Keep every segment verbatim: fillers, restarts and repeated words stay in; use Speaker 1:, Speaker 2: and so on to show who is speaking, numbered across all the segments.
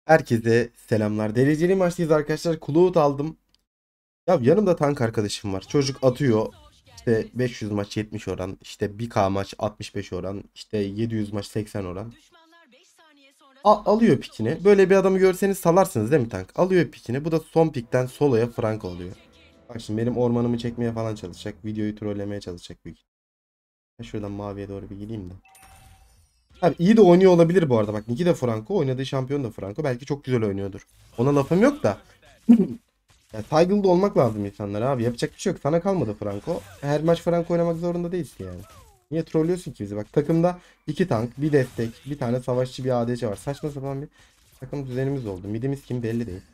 Speaker 1: Herkese selamlar. Dereceli maçtayız arkadaşlar. Cloud aldım. Ya yanımda tank arkadaşım var. Çocuk atıyor. İşte beş yüz maç yetmiş oran. İşte bir K maç altmış beş oran. İşte yedi yüz maç seksen oran. A- alıyor pikini. Böyle bir adamı görseniz salarsınız değil mi tank? Alıyor pikini. Bu da son pikten soloya Frank oluyor. Bak şimdi benim ormanımı çekmeye falan çalışacak. Videoyu trollemeye çalışacak büyük. Ben şuradan maviye doğru bir gideyim de. Abi iyi de oynuyor olabilir bu arada. Bak Niki de Franco. Oynadığı şampiyon da Franco. Belki çok güzel oynuyordur. Ona lafım yok da. Ya saygılı da olmak lazım insanlara abi. Yapacak bir şey yok. Sana kalmadı Franco. Her maç Franco oynamak zorunda değilsin yani. Niye trollüyorsun ki bizi? Bak takımda iki tank, bir destek, bir tane savaşçı, bir A D C var. Saçma sapan bir takım düzenimiz oldu. Midimiz kim belli değil.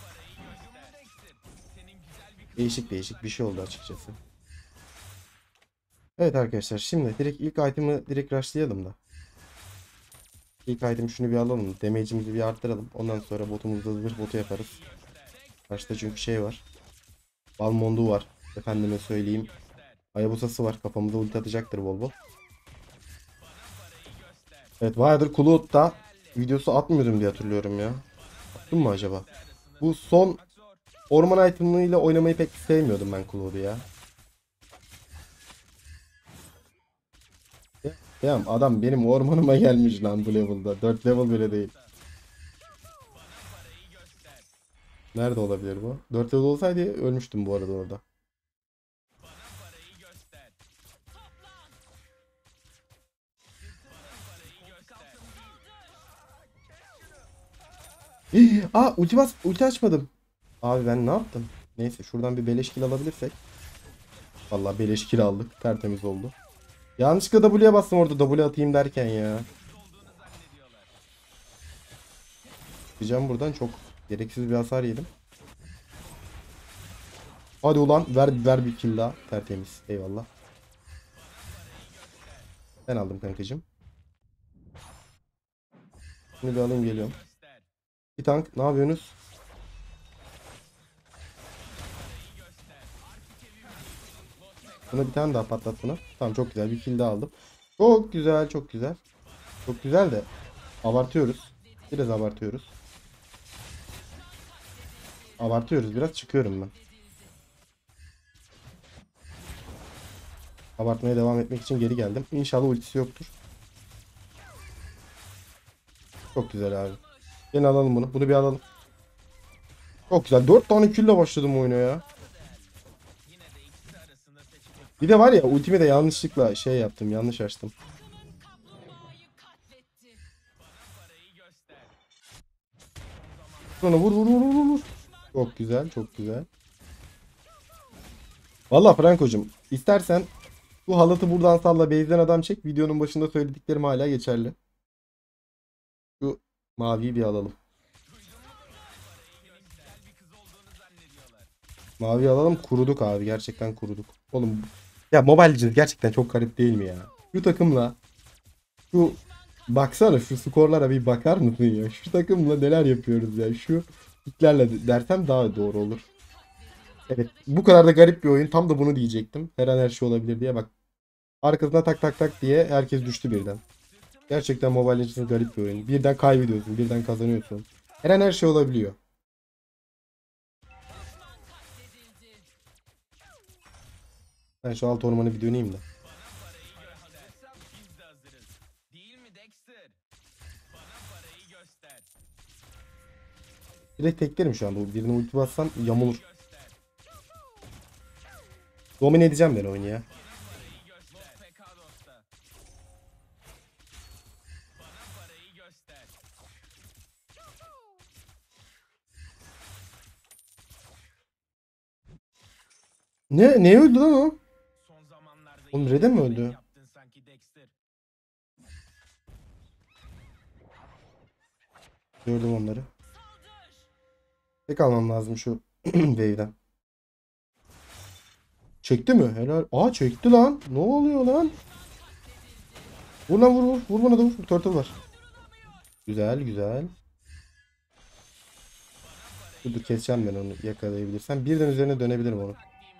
Speaker 1: Değişik değişik bir şey oldu açıkçası. Evet arkadaşlar şimdi direkt ilk item'ı direkt rushlayalım da. İlk item şunu bir alalım. Damage'imizi bir arttıralım. Ondan sonra botumuzda zırh botu yaparız. Başta çünkü şey var. Balmondu var. Efendime söyleyeyim. Hayabusa'sı var. Kafamıza ulti atacaktır bol bol. Evet bayağıdır Cloud'da videosu atmıyordum diye hatırlıyorum ya. Attım mı acaba? Bu son orman item'ıyla oynamayı pek sevmiyordum ben Cloud'u ya. Ya adam benim ormanıma gelmiş lan bu level'da. dört level bile değil. Nerede olabilir bu? dört level olsaydı ölmüştüm bu arada orada. Aa ulti bas ulti açmadım. Abi ben ne yaptım? Neyse şuradan bir beleş kill alabilirsek. Vallahi beleş kill aldık. Tertemiz oldu. Yanlışlıkla W'ye bastım orada W atayım derken ya. Diyeceğim buradan çok gereksiz bir hasar yedim. Hadi ulan ver ver bir kill daha. Tertemiz. Eyvallah. Ben aldım kankacığım. Bunu bir alayım geliyorum. Bir tank ne yapıyorsunuz? Buna bir tane daha patlat buna. Tamam çok güzel bir kill daha aldım. Çok güzel çok güzel. Çok güzel de abartıyoruz. Biraz abartıyoruz. Abartıyoruz biraz çıkıyorum ben. Abartmaya devam etmek için geri geldim. İnşallah ultisi yoktur. Çok güzel abi. Gel alalım bunu. Bunu bir alalım. Çok güzel. Dört tane kill ile başladım oyuna ya. Bir de var ya ultimi de yanlışlıkla şey yaptım. Yanlış açtım. Sonra vur vur vur vur vur. Çok güzel çok güzel. Valla Franko'cum istersen bu halatı buradan salla base'den adam çek. Videonun başında söylediklerim hala geçerli. Şu maviyi bir alalım. Mavi alalım kuruduk abi gerçekten kuruduk. Oğlum ya Mobile Legends gerçekten çok garip değil mi ya? Şu takımla şu baksana şu skorlara bir bakar mısın ya? Şu takımla neler yapıyoruz ya? Şu piklerle dersem daha doğru olur. Evet bu kadar da garip bir oyun tam da bunu diyecektim. Her an her şey olabilir diye bak. Arkasına tak tak tak diye herkes düştü birden. Gerçekten Mobile Legends garip bir oyun. Birden kaybediyorsun, birden kazanıyorsun. Her an her şey olabiliyor. Ben şu alt ormanı bir döneyim de. Direkt teklerim şu an bu. Birine ulti bassam yamulur. Domine edeceğim ben oyunu ya. Ne? Ne öldü lan o? Oğlum Red'e mi öldü? Gördüm onları. Tek almam lazım şu wave'den. Çekti mi? Helal. Aa çekti lan. Ne oluyor lan? Vur lan vur vur. Vur bana da vur. Turtle var. Güzel güzel. Dur dur keseceğim ben onu yakalayabilirsem. Birden üzerine dönebilirim onu.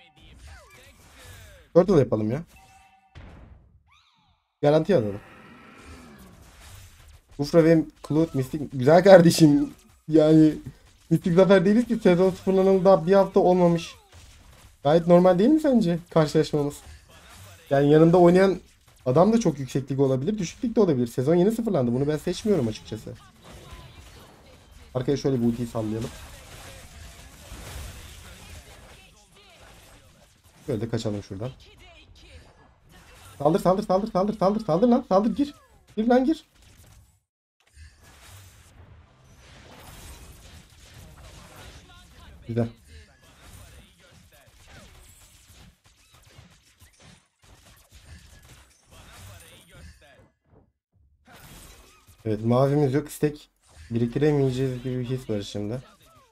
Speaker 1: Turtle yapalım ya. Garanti alalım. Ufra ve Cloud Mystic. Güzel kardeşim. Yani mistik zafer değiliz ki, sezon sıfırlanalı daha bir hafta olmamış. Gayet normal değil mi sence karşılaşmamız? Yani yanında oynayan adam da çok yüksek lig olabilir, düşük lig de olabilir. Sezon yeni sıfırlandı. Bunu ben seçmiyorum açıkçası. Arkaya şöyle bir ultiyi sallayalım. Böyle de kaçalım şuradan. Saldır saldır saldır saldır saldır saldır lan, saldır, gir. Gir lan, gir. Güzel. Evet, mavimiz yok. Stack biriktiremeyeceğiz gibi bir his var şimdi.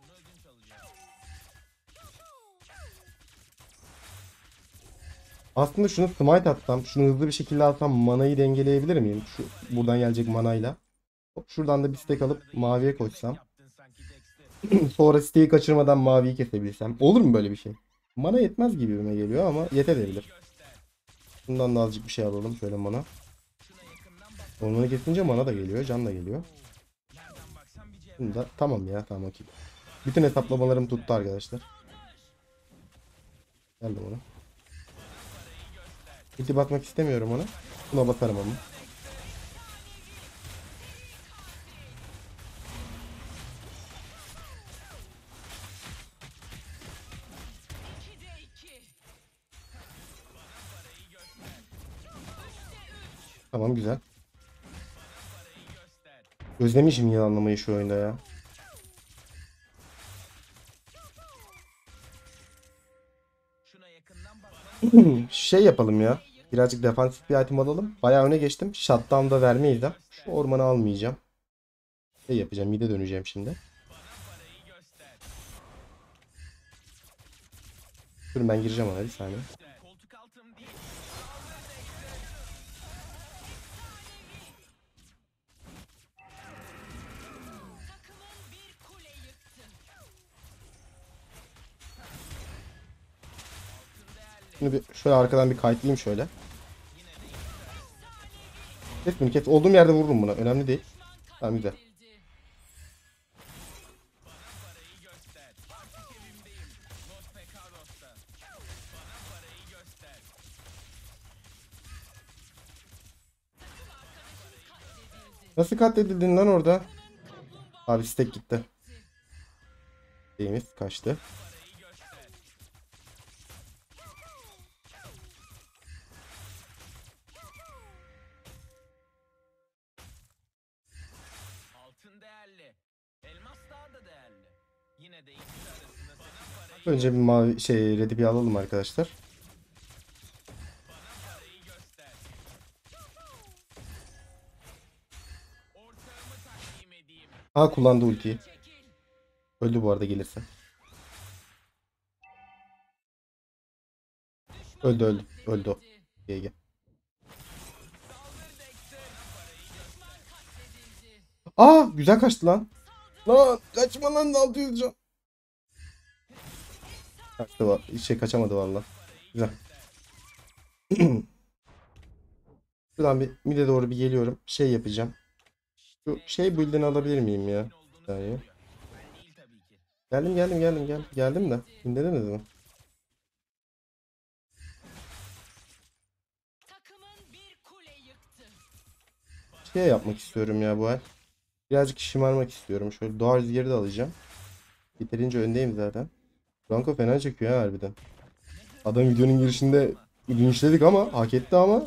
Speaker 1: Aslında şunu smite atsam, şunu hızlı bir şekilde alsam manayı dengeleyebilir miyim? Şu buradan gelecek manayla. Hop, şuradan da bir stack alıp maviye koşsam. Sonra stack'i kaçırmadan maviyi kesebilsem. Olur mu böyle bir şey? Mana yetmez gibime geliyor ama yetebilir. Bundan da azıcık bir şey alalım şöyle mana. Onu kesince mana da geliyor, can da geliyor. Bunu da tamam ya, tamam, okey. Bütün hesaplamalarım tuttu arkadaşlar. Geldim ona. Ulti bakmak istemiyorum ona. Buna bakarım ama. Tamam, güzel. Özlemişim yılanlamayı şu oyunda ya. Şey yapalım ya. Birazcık defansif bir item alalım. Bayağı öne geçtim. Shutdown da vermeyiz de. Şu ormanı almayacağım. Şey yapacağım. Mide döneceğim şimdi. Durun, ben gireceğim ona bir saniye. Şimdi bir şöyle arkadan bir kayıtlayayım şöyle. Kes bunu, kes. Olduğum yerde vururum buna. Önemli değil. Tamam, güzel. Nasıl katledildin lan orada? Abi stack gitti. Şeyimiz kaçtı. Önce bir mavi şey red'i bir alalım arkadaşlar. Ha, kullandı ultiyi. Öldü bu arada gelirse. Öldü öldü. Öldü o. G G. Aa, güzel kaçtı lan. Lan kaçma lan, altı yüz can. Kaçtı var. Hiç şey kaçamadı valla. Güzel. Şuradan bir mid'e doğru bir geliyorum. Şey yapacağım. Şu şey build'ini alabilir miyim ya? Bir saniye. Geldim geldim geldim geldim. Geldim de. İndirdiniz mi? Şey yapmak istiyorum ya bu el. Birazcık şımarmak istiyorum. Şöyle doğa rüzgarı da alacağım. Yeterince öndeyim zaten. Blanco fena çekiyor ha harbiden. Adam videonun girişinde linçledik ama hak etti ama.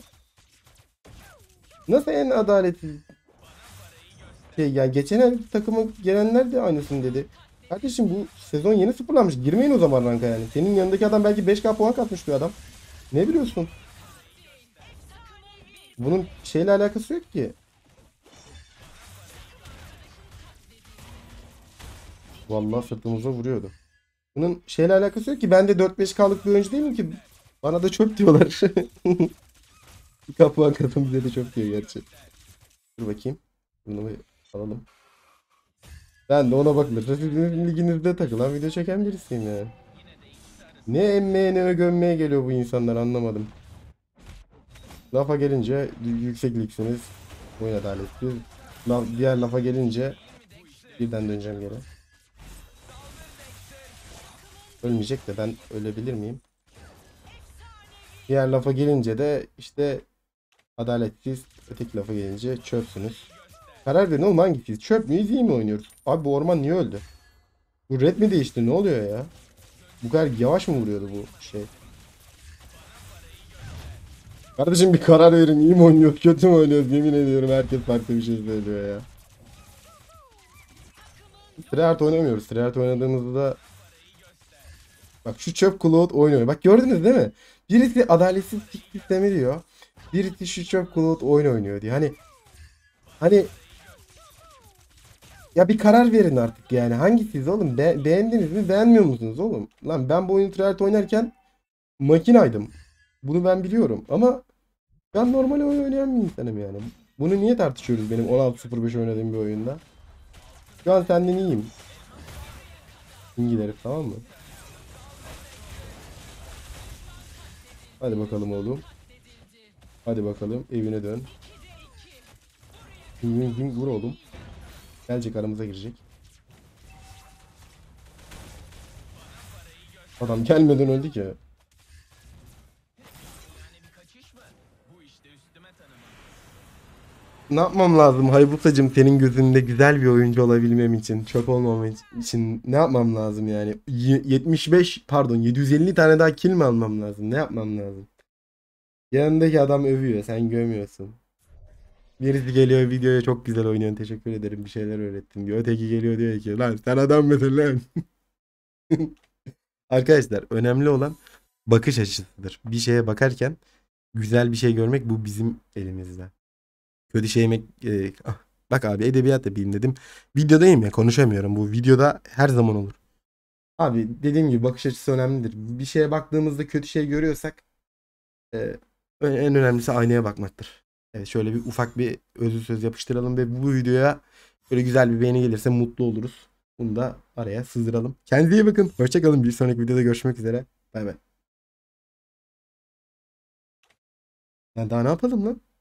Speaker 1: Nasıl en adaletsiz şey yani, geçen el takıma gelenler de aynısını dedi. Kardeşim bu sezon yeni sıfırlanmış. Girmeyin o zaman ranka yani. Senin yanındaki adam belki beş K puan katmış bir adam. Ne biliyorsun? Bunun şeyle alakası yok ki. Vallahi sırtımıza vuruyordu. Bunun şeyle alakası yok ki. Ben de dört beş K'lık bir oyuncu değilim ki. Bana da çöp diyorlar. Bir K puan katın, bize de çöp diyor gerçi. Dur bakayım. Bunu bir alalım. Ben de ona bakılır. Sizin liginizde takılan video çeken birisiyim ya. Ne emmeye ne gömmeye geliyor bu insanlar, anlamadım. Lafa gelince yüksek ligsiniz. Oyun adaletsiz. Laf, diğer lafa gelince Birden döneceğim geri. Ölmeyecek de ben ölebilir miyim? Diğer lafa gelince de işte adaletsiz, öteki lafa gelince çöpsünüz. Karar verin oğlum, hangisiyiz? Çöp müyüz, iyi mi oynuyoruz? Abi bu orman niye öldü? Bu red mi değişti, ne oluyor ya? Bu kadar yavaş mı vuruyordu bu şey? Kardeşim bir karar verin, iyi mi oynuyoruz kötü mü oynuyoruz, yemin ediyorum herkes farklı bir şey söylüyor ya. Treyarch oynamıyoruz. Treyarch oynadığımızda da bak şu çöp Cloud oynuyor. Bak gördünüz değil mi? Birisi adaletsiz tick sistemi diyor. Birisi şu çöp Cloud oyun oynuyor diyor. Hani hani ya bir karar verin artık yani. Hangisiz oğlum? Be beğendiniz mi? Beğenmiyor musunuz oğlum? Lan ben bu oyunu Treyarch oynarken makinaydım. Bunu ben biliyorum ama ben normal oyun oynayan bir insanım yani. Bunu niye tartışıyoruz benim on altı sıfır beş oynadığım bir oyunda? Şu an senden iyiyim. İngiliz tamam mı? Hadi bakalım oğlum. Hadi bakalım evine dön. Ging ging vur oğlum. Gelecek aramıza girecek. Adam gelmeden öldü ki. Ne yapmam lazım Haybutacığım, senin gözünde güzel bir oyuncu olabilmem için, çöp olmam için ne yapmam lazım yani? Y- yetmiş beş pardon yedi yüz elli tane daha kill mi almam lazım? Ne yapmam lazım? Yanındaki adam övüyor, sen gömüyorsun. Birisi geliyor videoya, çok güzel oynuyorsun, teşekkür ederim, bir şeyler öğrettim diyor. Öteki geliyor diyor ki lan sen adam mısın lan? Arkadaşlar önemli olan bakış açısıdır. Bir şeye bakarken güzel bir şey görmek, bu bizim elimizde. Kötü şey yemek e, ah, bak abi edebiyat yapayım dedim. Videodayım ya, konuşamıyorum. Bu videoda her zaman olur. Abi dediğim gibi bakış açısı önemlidir. Bir şeye baktığımızda kötü şey görüyorsak e, en önemlisi aynaya bakmaktır. Evet, şöyle bir ufak bir özlü söz yapıştıralım ve bu videoya böyle güzel bir beğeni gelirse mutlu oluruz. Bunu da araya sızdıralım. Kendinize iyi bakın. Hoşça kalın. Bir sonraki videoda görüşmek üzere. Bay bay. Ya daha ne yapalım lan?